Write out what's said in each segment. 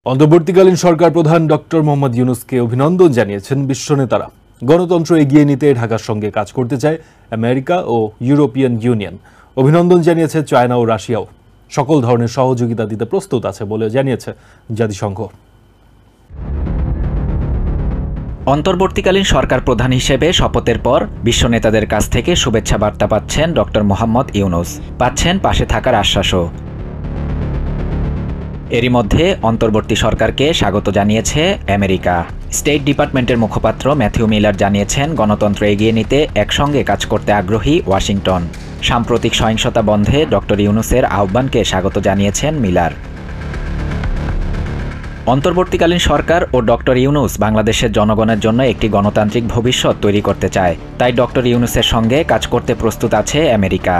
অন্তর্বর্তীকালীন সরকার প্রধান ডক্টর মোহাম্মদ ইউনূসকে অভিনন্দন জানিয়েছেন বিশ্ব নেতারা। গণতন্ত্র এগিয়ে নিতে ঢাকার সঙ্গে কাজ করতে চায় আমেরিকা ও ইউরোপিয়ান ইউনিয়ন। অভিনন্দন জানিয়েছে চায়না ও রাশিয়াও। সকল ধরনের সহযোগিতা দিতে প্রস্তুত আছে বলে জানিয়েছে জাতিসংঘ। অন্তর্বর্তীকালীন সরকার প্রধান হিসেবে শপথের পর বিশ্ব নেতাদের কাছ থেকে শুভেচ্ছা বার্তা পাচ্ছেন ডক্টর মোহাম্মদ ইউনূস, পাচ্ছেন পাশে থাকার আশ্বাসও। এরই মধ্যে অন্তর্বর্তী সরকারকে স্বাগত জানিয়েছে আমেরিকা। স্টেট ডিপার্টমেন্টের মুখপাত্র ম্যাথিউ মিলার জানিয়েছেন, গণতন্ত্র এগিয়ে নিতে একসঙ্গে কাজ করতে আগ্রহী ওয়াশিংটন। সাম্প্রতিক সহিংসতা বন্ধে ডক্টর ইউনূসের আহ্বানকে স্বাগত জানিয়েছেন মিলার। অন্তর্বর্তীকালীন সরকার ও ডক্টর ইউনূস বাংলাদেশের জনগণের জন্য একটি গণতান্ত্রিক ভবিষ্যৎ তৈরি করতে চায়, তাই ডক্টর ইউনূসের সঙ্গে কাজ করতে প্রস্তুত আছে আমেরিকা।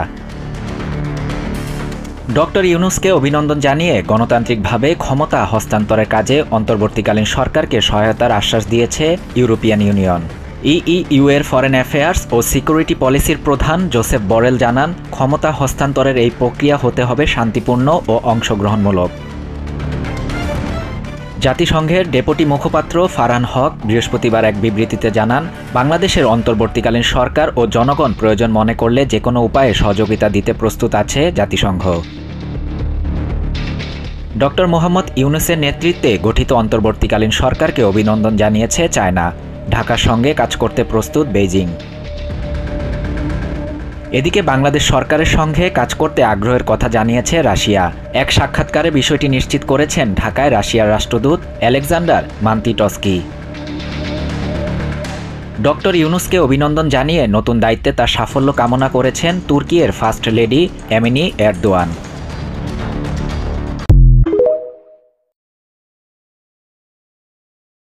ডক্টর ইউনূসকে অভিনন্দন জানিয়ে গণতান্ত্রিকভাবে ক্ষমতা হস্তান্তরের কাজে অন্তর্বর্তীকালীন সরকারকে সহায়তার আশ্বাস দিয়েছে ইউরোপিয়ান ইউনিয়ন। ইইউ এর ফরেন অ্যাফেয়ার্স ও সিকিউরিটি পলিসির প্রধান জোসেফ বরেল জানান, ক্ষমতা হস্তান্তরের এই প্রক্রিয়া হতে হবে শান্তিপূর্ণ ও অংশগ্রহণমূলক। জাতিসংঘের ডেপুটি মুখপাত্র ফারহান হক বৃহস্পতিবার এক বিবৃতিতে জানান, বাংলাদেশের অন্তর্বর্তীকালীন সরকার ও জনগণ প্রয়োজন মনে করলে যে কোনো উপায়ে সহযোগিতা দিতে প্রস্তুত আছে জাতিসংঘ। ডক্টর মোহাম্মদ ইউনূসের নেতৃত্বে গঠিত অন্তর্বর্তীকালীন সরকারকে অভিনন্দন জানিয়েছে চায়না। ঢাকার সঙ্গে কাজ করতে প্রস্তুত বেইজিং। এদিকে বাংলাদেশ সরকারের সঙ্গে কাজ করতে আগ্রহের কথা জানিয়েছে রাশিয়া। এক সাক্ষাৎকারে বিষয়টি নিশ্চিত করেছেন ঢাকায় রাশিয়ার রাষ্ট্রদূত আলেকজান্ডার মান্তিটস্কি। ডক্টর ইউনূসকে অভিনন্দন জানিয়ে নতুন দায়িত্বে তার সাফল্য কামনা করেছেন তুর্কির ফার্স্ট লেডি এমিনি এরদোয়ান।